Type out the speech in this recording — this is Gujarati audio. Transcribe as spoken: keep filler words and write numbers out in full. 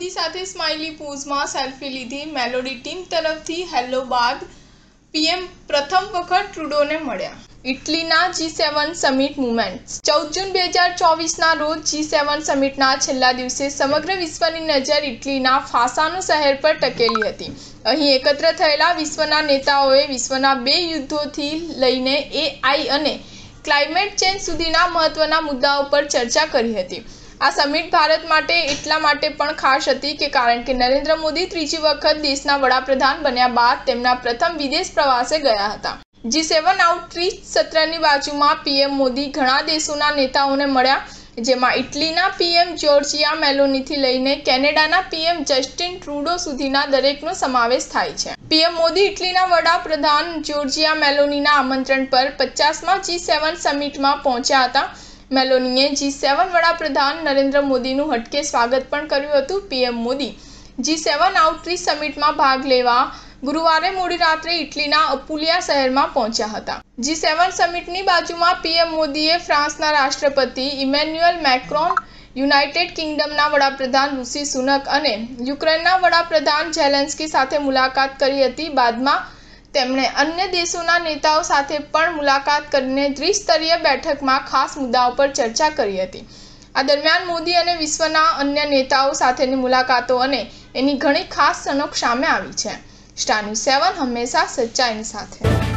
મોદી સાથે સ્માઇલી પોઝમાં સેલ્ફી લીધી। મેલોડી ટીમ તરફથી હેલો બાદ પીએમ પ્રથમ વખત ટ્રુડોને મળ્યા। ઇટલીના જી સેવન સમિટ મુવમેન્ટ્સ ચૌદ જૂન બે હજાર ચોવીસના રોજ જી સેવન સમિટના છેલ્લા દિવસે સમગ્ર વિશ્વની નજર ઇટલીના ફાસાનો શહેર પર ટકેલી હતી। અહીં એકત્ર થયેલા વિશ્વના નેતાઓએ વિશ્વના બે યુદ્ધોથી લઈને એઆઈ અને ક્લાઇમેટ ચેન્જ સુધીના મહત્વના મુદ્દાઓ પર ચર્ચા કરી હતી। આ સમિટ ભારત માટે એટલા માટે પણ ખાસ હતી કે કારણ કે નરેન્દ્ર મોદી ત્રીજી વખત દેશના વડાપ્રધાન બન્યા બાદ તેમના પ્રથમ વિદેશ પ્રવાસે ગયા હતા। જી સેવન આઉટરીચ સત્રની બાજુમાં પીએમ મોદી ઘણા દેશોના નેતાઓને મળ્યા, જેમાં ઇટલીના પીએમ જોર્જિયા મેલોનીથી લઈને કેનેડાના પીએમ જસ્ટિન ટ્રુડો સુધીના દરેકનો સમાવેશ થાય છે। પીએમ મોદી ઇટલીના વડાપ્રધાન જોર્જિયા મેલોનીના આમંત્રણ પર પચાસમા જી સેવન સમિટમાં પહોંચ્યા હતા। મેલોનીએ જી સેવન વડાપ્રધાન નરેન્દ્ર મોદીનું હટકે સ્વાગત પણ કર્યું હતું। PM Modi G seven outreach સમિટમાં ભાગ લેવા ગુરુવારે મોડી રાત્રે ઇટલીના અપુલિયા શહેરમાં પહોંચ્યા હતા। જી સેવન સમિટની બાજુમાં પીએમ મોદીએ ફ્રાન્સના રાષ્ટ્રપતિ ઇમેન્યુએલ મેક્રોન, યુનાઇટેડ કિંગડમના વડાપ્રધાન ઋષિ સુનક અને યુક્રેનના વડાપ્રધાન ઝેલેન્સ્કી સાથે મુલાકાત કરી હતી। બાદમાં તેમણે અન્ય દેશોના નેતાઓ સાથે પણ મુલાકાત કરીને દ્વિસ્તરીય બેઠકમાં ખાસ મુદ્દાઓ પર ચર્ચા કરી હતી। આ દરમિયાન મોદી અને વિશ્વના અન્ય નેતાઓ સાથેની મુલાકાતો અને એની ઘણી ખાસ સનક સામે આવી છે। સ્ટાર ન્યૂઝ સેવન હંમેશા સચ્ચાઈની સાથે।